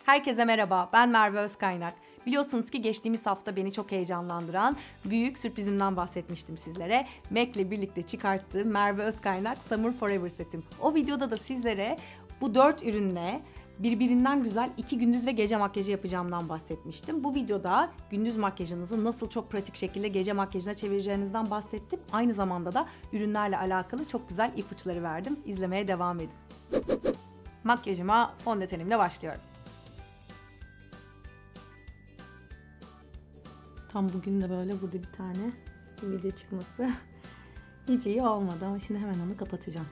Herkese merhaba, ben Merve Özkaynak. Biliyorsunuz ki geçtiğimiz hafta beni çok heyecanlandıran büyük sürprizimden bahsetmiştim sizlere. MAC'le birlikte çıkarttığım Merve Özkaynak Summer Forever setim. O videoda da sizlere bu 4 ürünle birbirinden güzel 2 gündüz ve gece makyajı yapacağımdan bahsetmiştim. Bu videoda gündüz makyajınızı nasıl çok pratik şekilde gece makyajına çevireceğinizden bahsettim. Aynı zamanda da ürünlerle alakalı çok güzel ipuçları verdim. İzlemeye devam edin. Makyajıma fondötenimle başlıyorum. Tam bugün de böyle burada bir tane video çıkması hiç iyi olmadı ama şimdi hemen onu kapatacağım.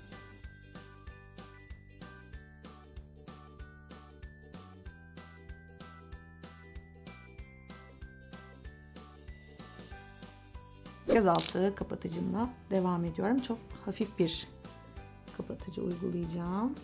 Gözaltı kapatıcımla devam ediyorum. Çok hafif bir kapatıcı uygulayacağım.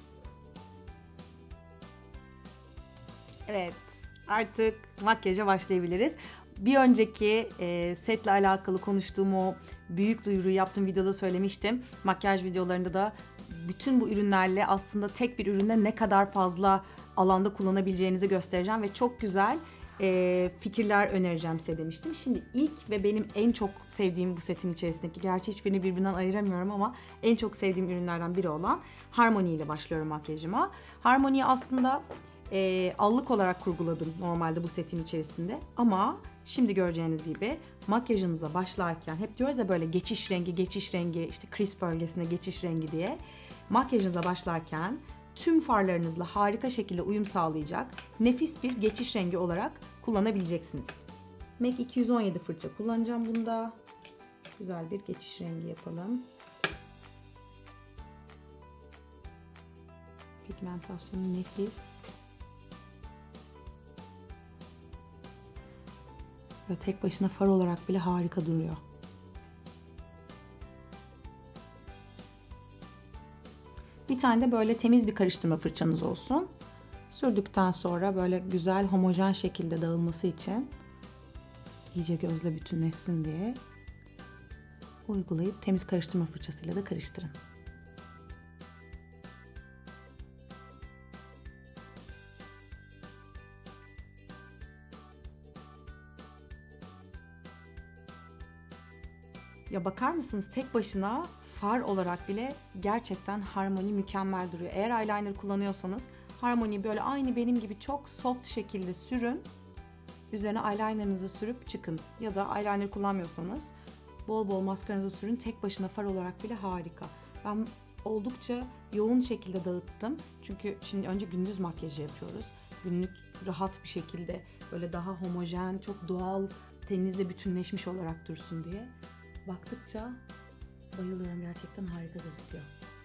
Evet, artık makyaja başlayabiliriz. Bir önceki setle alakalı konuştuğum o büyük duyuruyu yaptığım videoda söylemiştim. Makyaj videolarında da bütün bu ürünlerle aslında tek bir üründe ne kadar fazla alanda kullanabileceğinizi göstereceğim ve çok güzel fikirler önereceğim size demiştim. Şimdi ilk ve benim en çok sevdiğim bu setin içerisindeki, gerçi hiçbirini birbirinden ayıramıyorum ama en çok sevdiğim ürünlerden biri olan Harmony ile başlıyorum makyajıma. Harmony'yi aslında allık olarak kurguladım normalde bu setin içerisinde ama şimdi göreceğiniz gibi makyajınıza başlarken hep diyoruz ya böyle geçiş rengi işte crease bölgesine geçiş rengi diye makyajınıza başlarken tüm farlarınızla harika şekilde uyum sağlayacak nefis bir geçiş rengi olarak kullanabileceksiniz. MAC 217 fırça kullanacağım bunda. Güzel bir geçiş rengi yapalım. Pigmentasyonu nefis. Ve tek başına far olarak bile harika duruyor. Bir tane de böyle temiz bir karıştırma fırçanız olsun. Sürdükten sonra böyle güzel homojen şekilde dağılması için iyice gözle bütünleşsin diye uygulayıp temiz karıştırma fırçasıyla da karıştırın. Ya bakar mısınız, tek başına far olarak bile gerçekten Harmony mükemmel duruyor. Eğer eyeliner kullanıyorsanız Harmony'yi böyle aynı benim gibi çok soft şekilde sürün. Üzerine eyelinerınızı sürüp çıkın. Ya da eyeliner kullanmıyorsanız bol bol maskaranızı sürün. Tek başına far olarak bile harika. Ben oldukça yoğun şekilde dağıttım. Çünkü şimdi önce gündüz makyajı yapıyoruz. Günlük rahat bir şekilde böyle daha homojen, çok doğal, teninizle bütünleşmiş olarak dursun diye. Baktıkça bayılıyorum, gerçekten harika gözüküyor.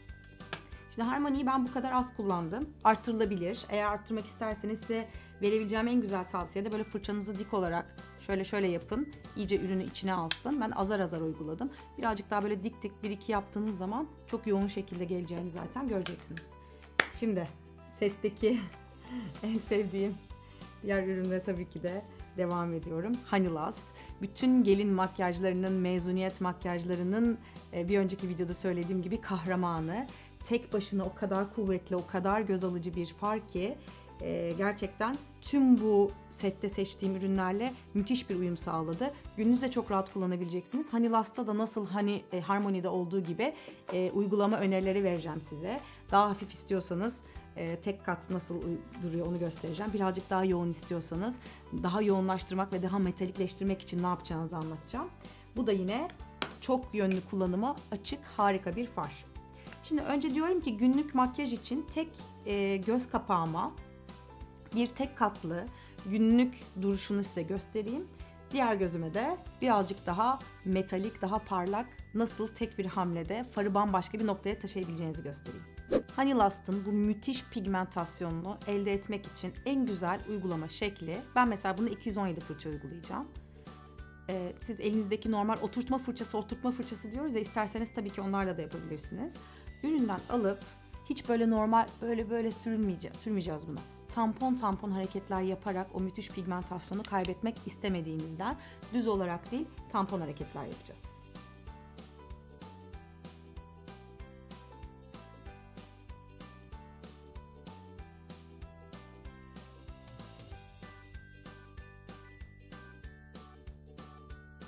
Şimdi Harmony'yi ben bu kadar az kullandım. Arttırılabilir. Eğer arttırmak isterseniz size verebileceğim en güzel tavsiye de böyle fırçanızı dik olarak şöyle yapın. İyice ürünü içine alsın. Ben azar azar uyguladım. Birazcık daha böyle dik 1-2 yaptığınız zaman çok yoğun şekilde geleceğini zaten göreceksiniz. Şimdi setteki en sevdiğim diğer ürünle tabii ki de devam ediyorum. Honey Lust. Bütün gelin makyajlarının, mezuniyet makyajlarının bir önceki videoda söylediğim gibi kahramanı. Tek başına o kadar kuvvetli, o kadar göz alıcı bir far ki gerçekten tüm bu sette seçtiğim ürünlerle müthiş bir uyum sağladı. Gündüzde çok rahat kullanabileceksiniz. Honey Lust'ta da nasıl Harmony'de olduğu gibi uygulama önerileri vereceğim size. Daha hafif istiyorsanız tek kat nasıl duruyor onu göstereceğim. Birazcık daha yoğun istiyorsanız daha yoğunlaştırmak ve daha metalikleştirmek için ne yapacağınızı anlatacağım. Bu da yine çok yönlü kullanıma açık harika bir far. Şimdi önce diyorum ki günlük makyaj için tek göz kapağıma bir tek katlı günlük duruşunu size göstereyim. Diğer gözüme de birazcık daha metalik, daha parlak, nasıl tek bir hamlede farı bambaşka bir noktaya taşıyabileceğinizi göstereyim. Honey Lust'ın bu müthiş pigmentasyonunu elde etmek için en güzel uygulama şekli, ben mesela bunu 217 fırça uygulayacağım. Siz elinizdeki normal oturtma fırçası diyoruz ya, isterseniz tabii ki onlarla da yapabilirsiniz. Üründen alıp hiç böyle normal böyle sürmeyeceğiz bunu. Tampon hareketler yaparak o müthiş pigmentasyonu kaybetmek istemediğimizden düz olarak değil, tampon hareketler yapacağız.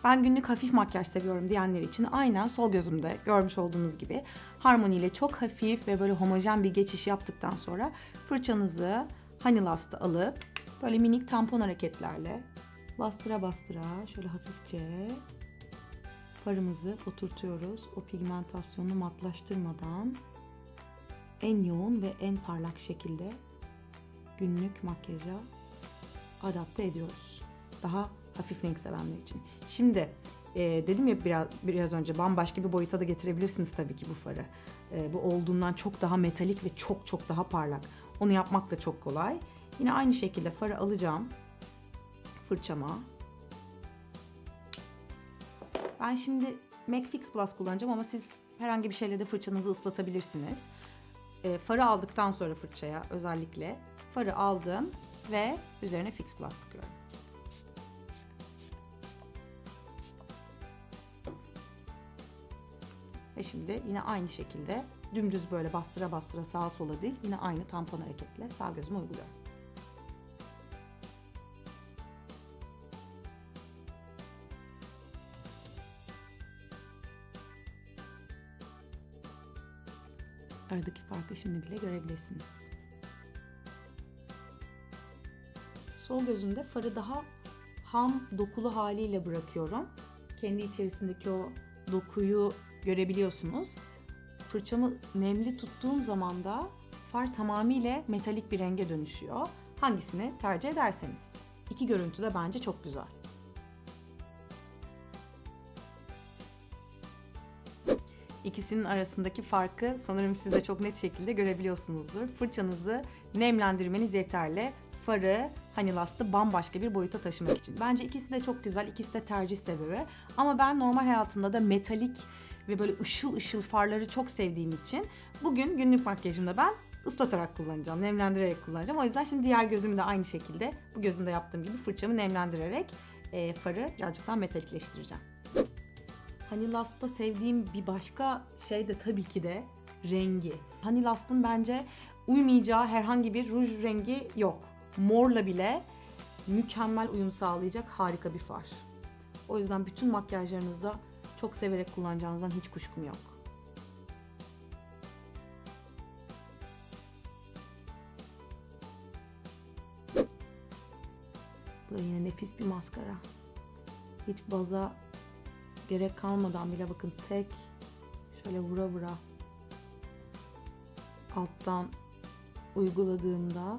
Ben günlük hafif makyaj seviyorum diyenler için aynen sol gözümde görmüş olduğunuz gibi Harmony ile çok hafif ve böyle homojen bir geçiş yaptıktan sonra fırçanızı Honey Lust'ı alıp böyle minik tampon hareketlerle bastıra bastıra şöyle hafifçe farımızı oturtuyoruz. O pigmentasyonu matlaştırmadan en yoğun ve en parlak şekilde günlük makyaja adapte ediyoruz. Daha hafif renk sevenler için. Şimdi dedim ya biraz önce bambaşka bir boyuta da getirebilirsiniz tabii ki bu farı. Bu olduğundan çok daha metalik ve çok çok daha parlak. Onu yapmak da çok kolay. Yine aynı şekilde farı alacağım fırçama. Ben şimdi MAC Fix Plus kullanacağım ama siz herhangi bir şeyle de fırçanızı ıslatabilirsiniz. Farı aldıktan sonra fırçaya özellikle farı aldım ve üzerine Fix Plus sıkıyorum. Ve şimdi yine aynı şekilde dümdüz böyle bastıra bastıra sağa sola değil, yine aynı tampon hareketle sağ gözüme uyguluyorum. Aradaki farkı şimdi bile görebilirsiniz. Sol gözümde farı daha ham dokulu haliyle bırakıyorum. Kendi içerisindeki o dokuyu görebiliyorsunuz. Fırçamı nemli tuttuğum zaman da far tamamıyla metalik bir renge dönüşüyor. Hangisini tercih ederseniz. İki görüntü de bence çok güzel. İkisinin arasındaki farkı sanırım siz de çok net şekilde görebiliyorsunuzdur. Fırçanızı nemlendirmeniz yeterli. Farı, Honey Lust'ı bambaşka bir boyuta taşımak için. Bence ikisi de çok güzel, ikisi de tercih sebebi. Ama ben normal hayatımda da metalik ve böyle ışıl ışıl farları çok sevdiğim için bugün günlük makyajımda ben ıslatarak kullanacağım, nemlendirerek kullanacağım. O yüzden şimdi diğer gözümü de aynı şekilde bu gözümde yaptığım gibi fırçamı nemlendirerek farı birazcık daha metalikleştireceğim. Honey Lust'ta sevdiğim bir başka şey de tabii ki de rengi. Honey Lust'ın bence uymayacağı herhangi bir ruj rengi yok. Morla bile mükemmel uyum sağlayacak harika bir far. O yüzden bütün makyajlarınızda çok severek kullanacağınızdan hiç kuşkum yok. Bu da yine nefis bir maskara. Hiç baza gerek kalmadan bile bakın tek şöyle vura vura alttan uyguladığımda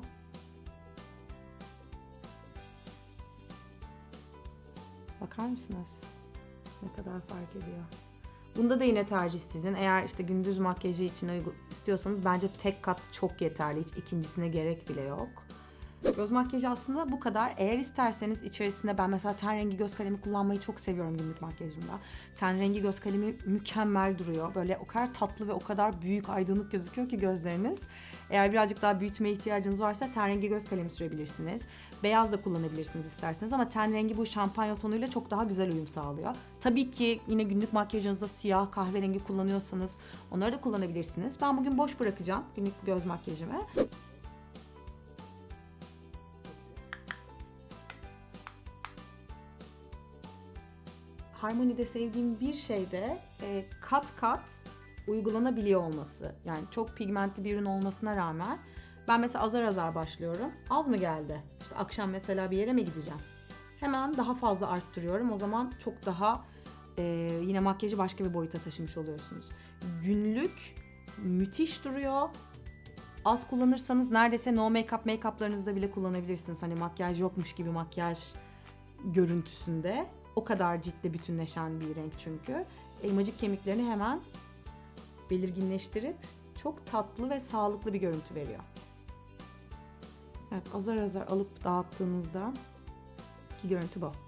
bakar mısınız? Ne kadar fark ediyor. Bunda da yine tercih sizin. Eğer işte gündüz makyajı için istiyorsanız bence tek kat çok yeterli. Hiç ikincisine gerek bile yok. Göz makyajı aslında bu kadar. Eğer isterseniz içerisinde ben mesela ten rengi göz kalemi kullanmayı çok seviyorum günlük makyajımda. Ten rengi göz kalemi mükemmel duruyor. Böyle o kadar tatlı ve o kadar büyük, aydınlık gözüküyor ki gözleriniz. Eğer birazcık daha büyütmeye ihtiyacınız varsa ten rengi göz kalemi sürebilirsiniz. Beyaz da kullanabilirsiniz isterseniz ama ten rengi bu şampanya tonuyla çok daha güzel uyum sağlıyor. Tabii ki yine günlük makyajınızda siyah, kahverengi kullanıyorsanız onları da kullanabilirsiniz. Ben bugün boş bırakacağım günlük göz makyajımı. Harmony'de sevdiğim bir şey de kat kat uygulanabiliyor olması. Yani çok pigmentli bir ürün olmasına rağmen ben mesela azar azar başlıyorum. Az mı geldi? İşte akşam mesela bir yere mi gideceğim? Hemen daha fazla arttırıyorum. O zaman çok daha yine makyajı başka bir boyuta taşımış oluyorsunuz. Günlük müthiş duruyor. Az kullanırsanız neredeyse no make-up'larınızda bile kullanabilirsiniz. Hani makyaj yokmuş gibi makyaj görüntüsünde. O kadar ciddi bütünleşen bir renk çünkü. Elmacık kemiklerini hemen belirginleştirip çok tatlı ve sağlıklı bir görüntü veriyor. Evet, azar azar alıp dağıttığınızda ki görüntü bu.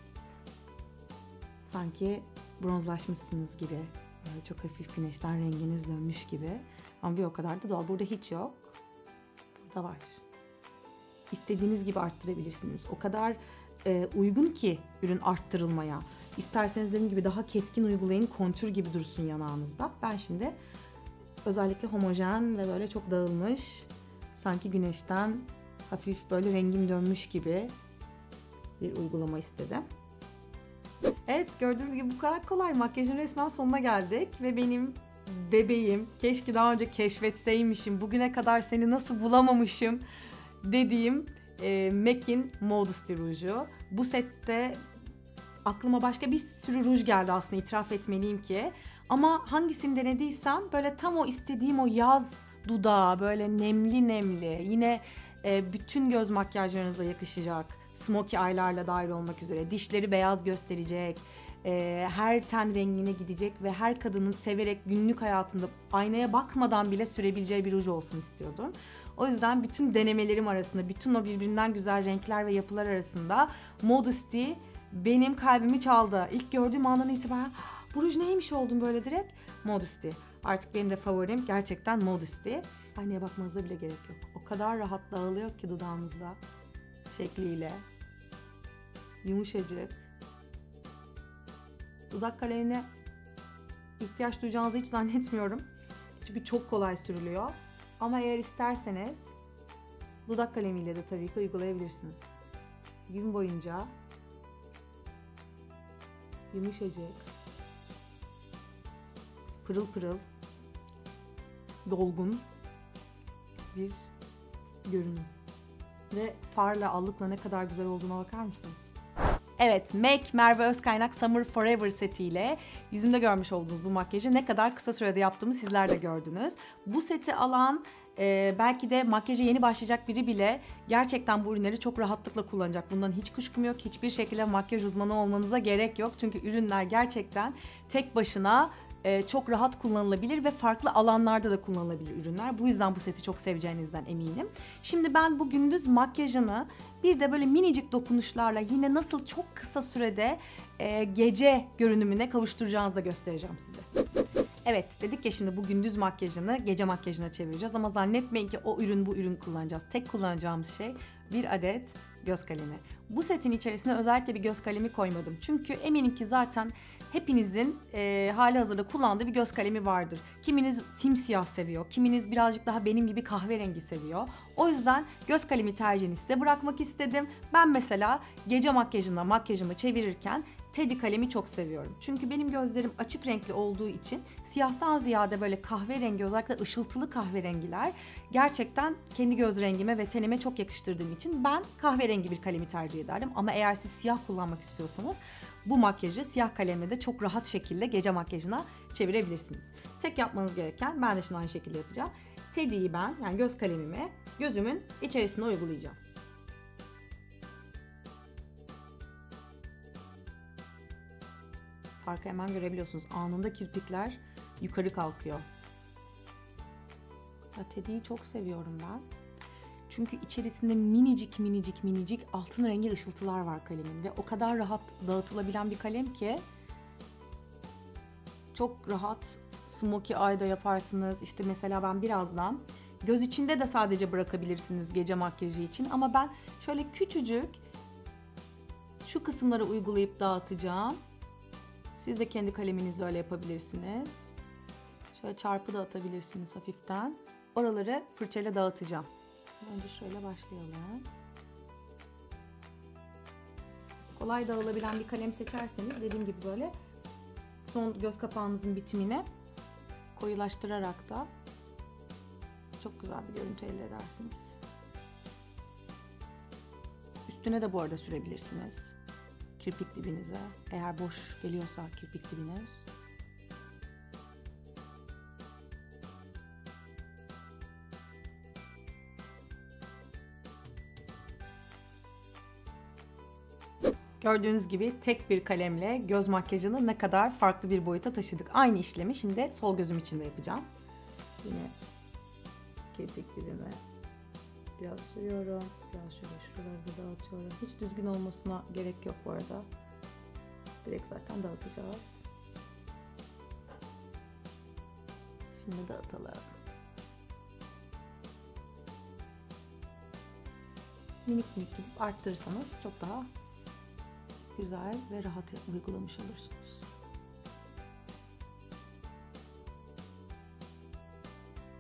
Sanki bronzlaşmışsınız gibi. Böyle çok hafif güneşten renginiz dönmüş gibi. Ama bir o kadar da doğal. Burada hiç yok. Burada var. İstediğiniz gibi arttırabilirsiniz. O kadar uygun ki ürün arttırılmaya. İsterseniz dediğim gibi daha keskin uygulayın, kontür gibi dursun yanağınızda. Ben şimdi özellikle homojen ve böyle çok dağılmış, sanki güneşten hafif böyle rengim dönmüş gibi bir uygulama istedim. Evet, gördüğünüz gibi bu kadar kolay. Makyajın resmen sonuna geldik ve benim bebeğim, keşke daha önce keşfetseymişim, bugüne kadar seni nasıl bulamamışım dediğim MAC'in Modesty ruju. Bu sette aklıma başka bir sürü ruj geldi aslında, itiraf etmeliyim ki. Ama hangisini denediysem böyle tam o istediğim o yaz dudağı, böyle nemli nemli, yine bütün göz makyajlarınızla yakışacak, smokey eye'larla dahil olmak üzere, dişleri beyaz gösterecek, her ten rengine gidecek ve her kadının severek günlük hayatında aynaya bakmadan bile sürebileceği bir ruj olsun istiyordum. O yüzden bütün denemelerim arasında, bütün o birbirinden güzel renkler ve yapılar arasında Modesty benim kalbimi çaldı. İlk gördüğüm andan itibaren bu ruj neymiş oldum böyle direkt. Modesty. Artık benim de favorim gerçekten Modesty. Aynaya bakmanıza bile gerek yok. O kadar rahat dağılıyor ki dudağımızda. Şekliyle. Yumuşacık. Dudak kalemine ihtiyaç duyacağınızı hiç zannetmiyorum. Çünkü çok kolay sürülüyor. Ama eğer isterseniz dudak kalemiyle de tabii ki uygulayabilirsiniz. Gün boyunca yumuşacık, pırıl pırıl, dolgun bir görünüm. Ve farla, allıkla ne kadar güzel olduğuna bakar mısınız? Evet, MAC Merve Özkaynak Summer Forever setiyle yüzümde görmüş olduğunuz bu makyajı ne kadar kısa sürede yaptığımı sizler de gördünüz. Bu seti alan belki de makyaja yeni başlayacak biri bile gerçekten bu ürünleri çok rahatlıkla kullanacak. Bundan hiç kuşkum yok. Hiçbir şekilde makyaj uzmanı olmanıza gerek yok. Çünkü ürünler gerçekten tek başına çok rahat kullanılabilir ve farklı alanlarda da kullanılabilir ürünler. Bu yüzden bu seti çok seveceğinizden eminim. Şimdi ben bu gündüz makyajını bir de böyle minicik dokunuşlarla yine nasıl çok kısa sürede gece görünümüne kavuşturacağınızı da göstereceğim size. Evet, dedik ya şimdi bu gündüz makyajını gece makyajına çevireceğiz ama zannetmeyin ki o ürün bu ürün kullanacağız. Tek kullanacağımız şey bir adet göz kalemi. Bu setin içerisine özellikle bir göz kalemi koymadım. Çünkü eminim ki zaten hepinizin hali hazırda kullandığı bir göz kalemi vardır. Kiminiz simsiyah seviyor, kiminiz birazcık daha benim gibi kahverengi seviyor. O yüzden göz kalemi tercihini size bırakmak istedim. Ben mesela gece makyajında makyajımı çevirirken Teddy kalemi çok seviyorum. Çünkü benim gözlerim açık renkli olduğu için siyahtan ziyade böyle kahverengi, özellikle ışıltılı kahverengiler gerçekten kendi göz rengime ve tenime çok yakıştırdığım için ben kahverengi bir kalemi tercih ederdim. Ama eğer siz siyah kullanmak istiyorsanız bu makyajı siyah kalemle de çok rahat şekilde gece makyajına çevirebilirsiniz. Tek yapmanız gereken, ben de şimdi aynı şekilde yapacağım. Teddy'yi ben, yani göz kalemimi gözümün içerisine uygulayacağım. Farkı hemen görebiliyorsunuz. Anında kirpikler yukarı kalkıyor. Ya Teddy'yi çok seviyorum ben. Çünkü içerisinde minicik minicik minicik altın rengi ışıltılar var kalemin. Ve o kadar rahat dağıtılabilen bir kalem ki çok rahat smokey eye'da yaparsınız. İşte mesela ben birazdan göz içinde de sadece bırakabilirsiniz gece makyajı için. Ama ben şöyle küçücük şu kısımlara uygulayıp dağıtacağım. Siz de kendi kaleminizle öyle yapabilirsiniz. Şöyle çarpı da atabilirsiniz hafiften. Oraları fırçayla dağıtacağım. Önce şöyle başlayalım. Kolay dağılabilen bir kalem seçerseniz dediğim gibi böyle son göz kapağınızın bitimine koyulaştırarak da çok güzel bir görüntü elde edersiniz. Üstüne de bu arada sürebilirsiniz. Kirpik dibinize. Eğer boş geliyorsa kirpik dibiniz. Gördüğünüz gibi tek bir kalemle göz makyajını ne kadar farklı bir boyuta taşıdık. Aynı işlemi şimdi sol gözüm için de yapacağım. Yine kirpik dibime biraz sürüyorum. Biraz şöyle şuraları da dağıtıyorum. Hiç düzgün olmasına gerek yok bu arada. Direkt zaten dağıtacağız. Şimdi dağıtalım. Minik minik gidip arttırırsanız çok daha güzel ve rahat uygulamış olursunuz.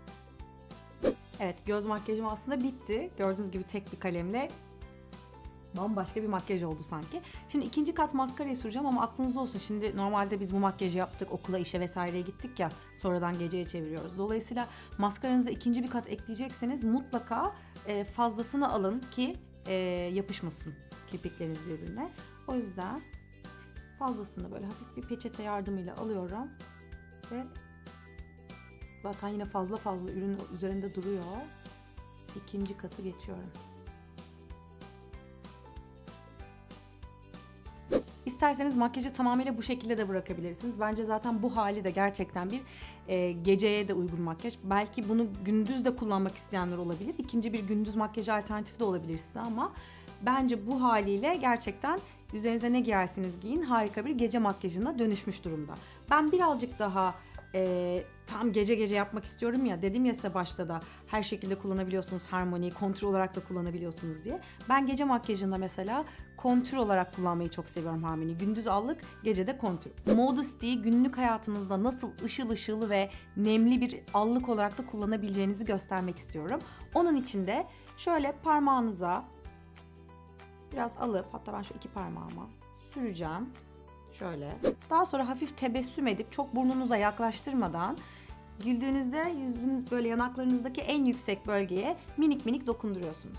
Evet, göz makyajım aslında bitti. Gördüğünüz gibi tek bir kalemle Bambaşka bir makyaj oldu sanki. Şimdi ikinci kat maskarayı süreceğim ama aklınızda olsun. Şimdi normalde biz bu makyajı yaptık, okula, işe vesaireye gittik ya. Sonradan geceye çeviriyoruz. Dolayısıyla maskaranıza ikinci bir kat ekleyecekseniz mutlaka fazlasını alın ki yapışmasın kirpikleriniz birbirine. O yüzden fazlasını böyle hafif bir peçete yardımıyla alıyorum. Ve zaten yine fazla ürün üzerinde duruyor. İkinci katı geçiyorum. İsterseniz makyajı tamamıyla bu şekilde de bırakabilirsiniz. Bence zaten bu hali de gerçekten bir geceye de uygun makyaj. Belki bunu gündüz de kullanmak isteyenler olabilir. İkinci bir gündüz makyajı alternatifi de olabilir size ama bence bu haliyle gerçekten üzerinize ne giyersiniz giyin harika bir gece makyajına dönüşmüş durumda. Ben birazcık daha tam gece yapmak istiyorum ya, dedim ya size başta da her şekilde kullanabiliyorsunuz Harmony'yi, kontür olarak da kullanabiliyorsunuz diye. Ben gece makyajında mesela kontür olarak kullanmayı çok seviyorum Harmony'yi. Gündüz allık, gece de kontür. Modasty'yi günlük hayatınızda nasıl ışıl ışıl ve nemli bir allık olarak da kullanabileceğinizi göstermek istiyorum. Onun için de şöyle parmağınıza biraz alıp, hatta ben şu iki parmağıma süreceğim. Şöyle. Daha sonra hafif tebessüm edip çok burnunuza yaklaştırmadan güldüğünüzde yüzünüz böyle yanaklarınızdaki en yüksek bölgeye minik minik dokunduruyorsunuz.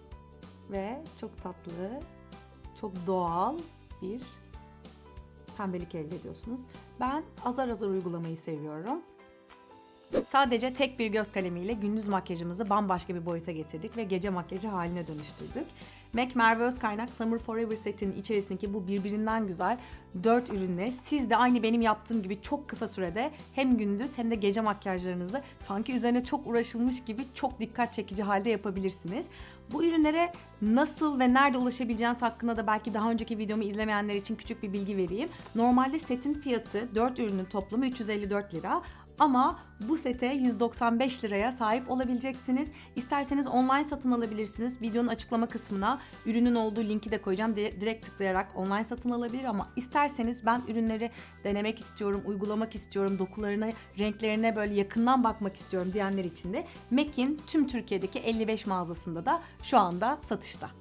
Ve çok tatlı, çok doğal bir pembelik elde ediyorsunuz. Ben azar azar uygulamayı seviyorum. Sadece tek bir göz kalemiyle gündüz makyajımızı bambaşka bir boyuta getirdik ve gece makyajı haline dönüştürdük. MAC Merve Özkaynak Summer Forever setinin içerisindeki bu birbirinden güzel 4 ürünle siz de aynı benim yaptığım gibi çok kısa sürede hem gündüz hem de gece makyajlarınızı sanki üzerine çok uğraşılmış gibi çok dikkat çekici halde yapabilirsiniz. Bu ürünlere nasıl ve nerede ulaşabileceğiniz hakkında da belki daha önceki videomu izlemeyenler için küçük bir bilgi vereyim. Normalde setin fiyatı 4 ürünün toplamı 354 lira. Ama bu sete 195 liraya sahip olabileceksiniz. İsterseniz online satın alabilirsiniz. Videonun açıklama kısmına ürünün olduğu linki de koyacağım. Direkt tıklayarak online satın alabilir ama isterseniz ben ürünleri denemek istiyorum, uygulamak istiyorum, dokularına, renklerine böyle yakından bakmak istiyorum diyenler için de MAC'in tüm Türkiye'deki 55 mağazasında da şu anda satışta.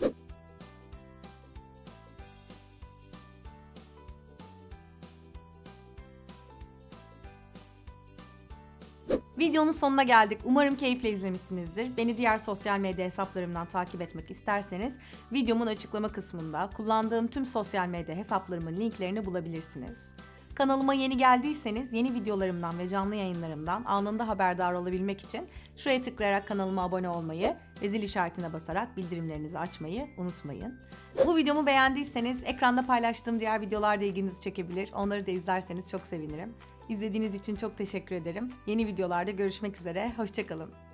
Videonun sonuna geldik. Umarım keyifle izlemişsinizdir. Beni diğer sosyal medya hesaplarımdan takip etmek isterseniz videomun açıklama kısmında kullandığım tüm sosyal medya hesaplarımın linklerini bulabilirsiniz. Kanalıma yeni geldiyseniz yeni videolarımdan ve canlı yayınlarımdan anında haberdar olabilmek için şuraya tıklayarak kanalıma abone olmayı ve zil işaretine basarak bildirimlerinizi açmayı unutmayın. Bu videomu beğendiyseniz ekranda paylaştığım diğer videolar da ilginizi çekebilir. Onları da izlerseniz çok sevinirim. İzlediğiniz için çok teşekkür ederim. Yeni videolarda görüşmek üzere. Hoşça kalın.